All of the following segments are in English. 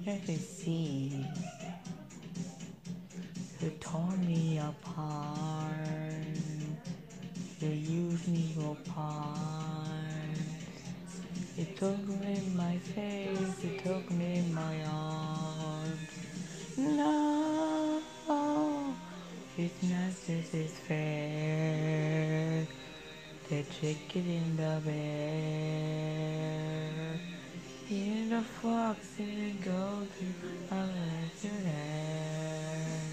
see. You tore me apart. You used me apart. It took me in my face. It took me in my arms. No, it's not just as fair. The chicken in the bed. In the fox didn't go to unless you had.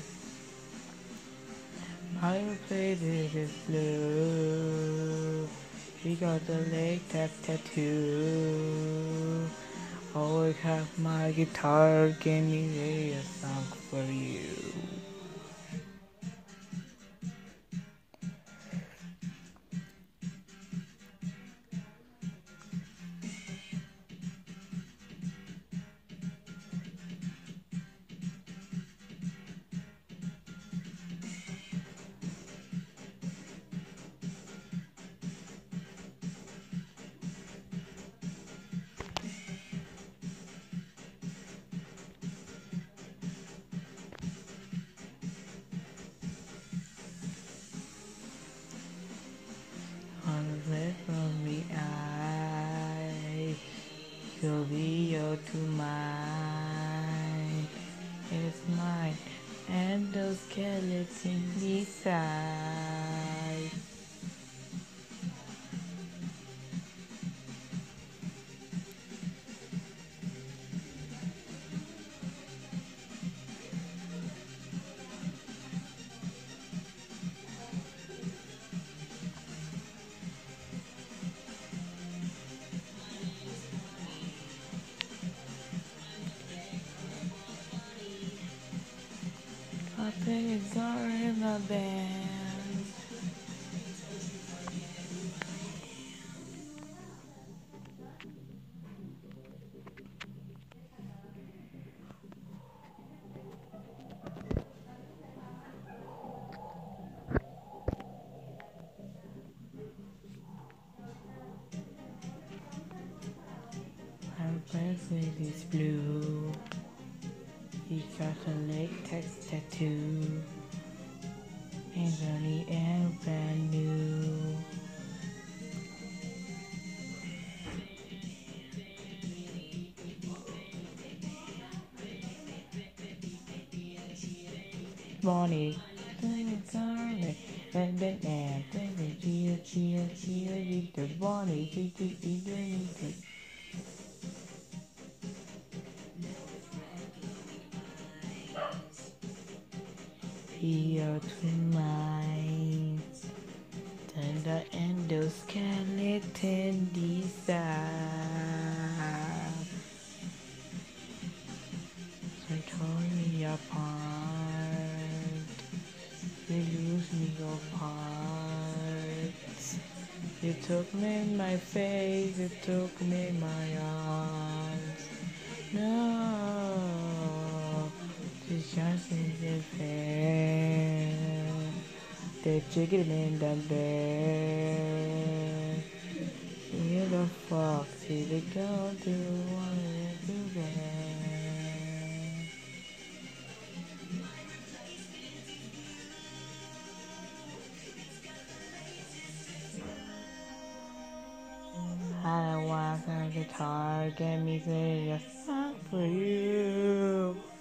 My favorite is blue. She got the leg tattoo. Always have my guitar, give me a song for you. On the red from the eye, you'll be your to mine. It's mine, and those skeletons beside. I think it's all in the band. My bracelet is blue. He got a latex tattoo. And only and brand new. Bonnie. And then cheer, the Bonnie, here to mine, tender endoskeleton design. So tore me apart, you lose me apart. You took me in my face, you took me in my arms. No, this just isn't fair. The chicken in the bed. Hear the fox, see the girl do what it do bad. I want a guitar, get me a song for you.